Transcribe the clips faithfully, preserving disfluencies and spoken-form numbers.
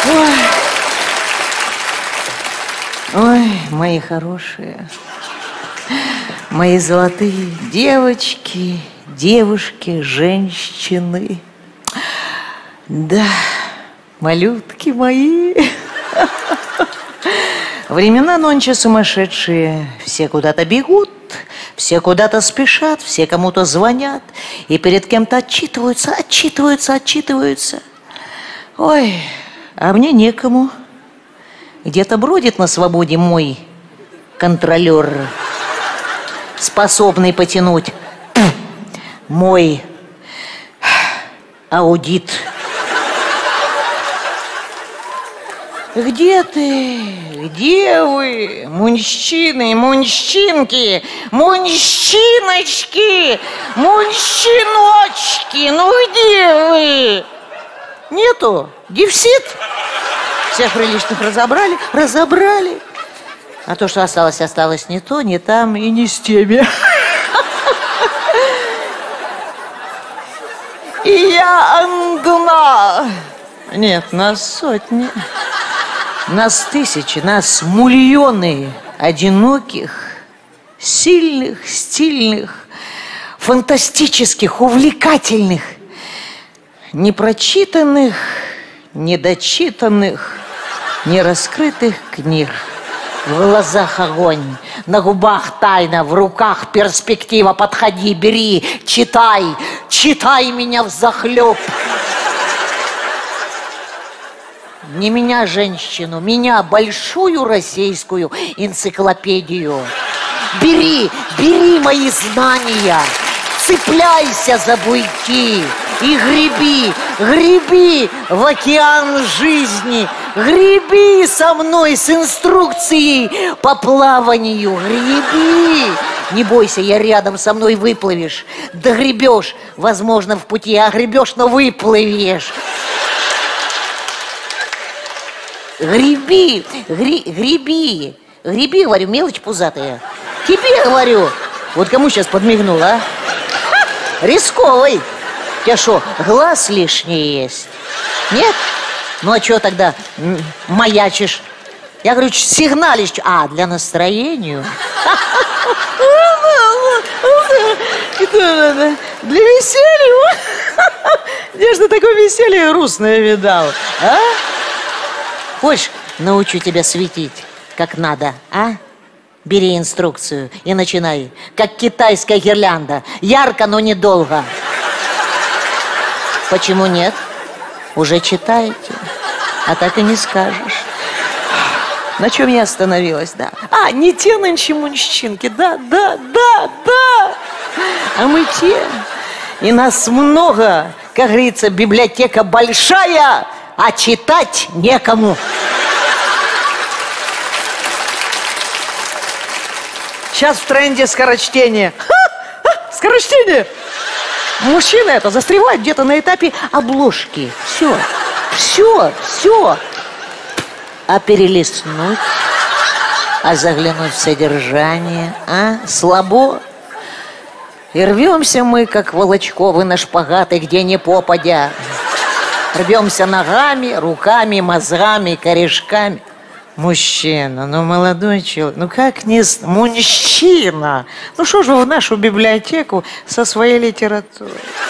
Ой. Ой, мои хорошие, мои золотые девочки, девушки, женщины. Да, малютки мои. Времена нонче сумасшедшие. Все куда-то бегут, все куда-то спешат, все кому-то звонят и перед кем-то отчитываются, отчитываются, отчитываются. Ой, а мне некому. Где-то бродит на свободе мой контролер, способный потянуть мой аудит. Где ты? Где вы? Мужчины, мужчинки, мужчиночки, мужчиночки, ну где вы? Нету? Дефицит? Всех приличных разобрали? Разобрали. А то, что осталось, осталось не то, не там и не с теми. И я одна. Нет, нас сотни. Нас тысячи, нас миллионы одиноких, сильных, стильных, фантастических, увлекательных, непрочитанных, недочитанных, нераскрытых книг. В глазах огонь, на губах тайна, в руках перспектива. Подходи, бери, читай, читай меня взахлеб. Не меня, женщину, меня, большую российскую энциклопедию. Бери, бери мои знания, цепляйся за буйки и греби, греби в океан жизни, греби со мной с инструкцией по плаванию, греби. Не бойся, я рядом, со мной выплывешь, догребешь, возможно, в пути, а гребешь, но выплывешь. Греби, гри, греби, греби, говорю, мелочь пузатая. Тебе говорю, вот кому сейчас подмигнул, а? Ха, рисковый. У тебя что, глаз лишний есть? Нет? Ну а что тогда маячишь? Я говорю, сигналишь. А, для настроения? Для веселья? Где же ты такое веселье грустное видал, а? Хочешь, научу тебя светить, как надо, а? Бери инструкцию и начинай, как китайская гирлянда. Ярко, но недолго. Почему нет? Уже читаете, а так и не скажешь. На чем я остановилась, да? А, не те нынче мужчинки, да, да, да, да. А мы те. И нас много, как говорится, библиотека большая, а читать некому. Сейчас в тренде скорочтение. Ха! Скорочтение! Мужчины это застревают где-то на этапе обложки. Все, все, все. А перелистнуть, а заглянуть в содержание, а? Слабо. И рвемся мы, как Волочковы, на шпагаты, где не попадя. Рвемся ногами, руками, мозгами, корешками. Мужчина, ну молодой человек, ну как не... Мужчина! Ну что же вы в нашу библиотеку со своей литературой?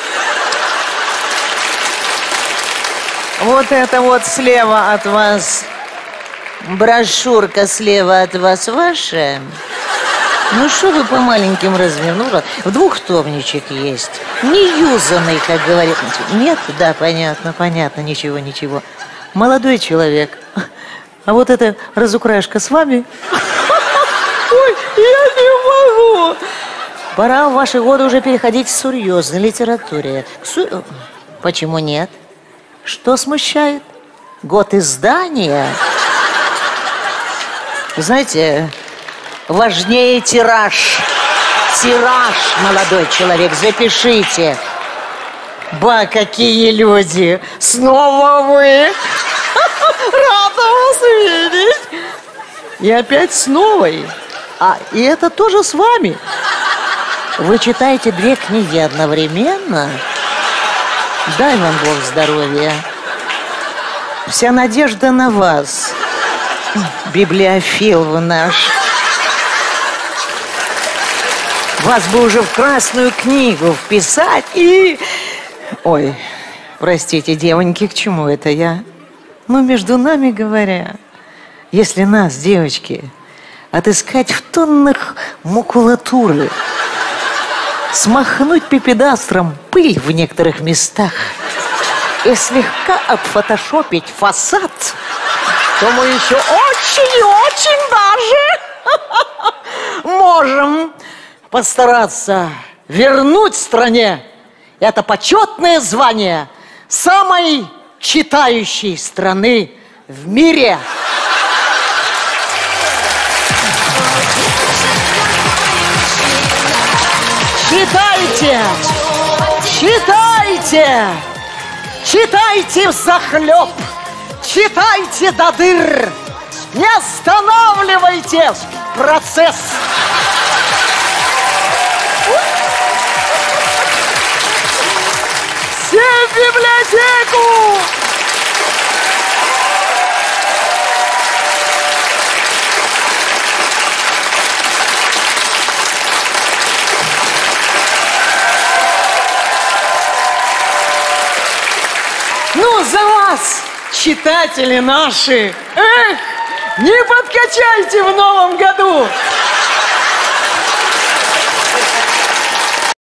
Вот это вот слева от вас, брошюрка слева от вас ваша. Ну что вы по маленьким размерам? Ну, в двухтомничек есть. Не юзанный, как говорят. Нет? Да, понятно, понятно, ничего, ничего. Молодой человек. А вот эта разукрашка с вами? Ой, я не могу. Пора в ваши годы уже переходить к серьезной литературе. К су... Почему нет? Что смущает? Год издания? Знаете, важнее тираж. Тираж, молодой человек, запишите. Ба, какие люди! Снова вы! Рада вас видеть! И опять с новой. А, и это тоже с вами. Вы читаете две книги одновременно? Дай вам Бог здоровья. Вся надежда на вас, библиофил вы наш. Вас бы уже в Красную книгу вписать и... Ой, простите, девоньки, к чему это я? Ну, между нами говоря, если нас, девочки, отыскать в тоннах макулатуры, смахнуть пипедастром пыль в некоторых местах и слегка отфотошопить фасад, то мы еще очень и очень даже можем постараться вернуть стране это почетное звание самой читающей страны в мире. Читайте! Читайте! Читайте взахлеб! Читайте до дыр! Не останавливайте процесс! Все в библиотеку! Ну, за вас, читатели наши! Эх, не подкачайте в новом году!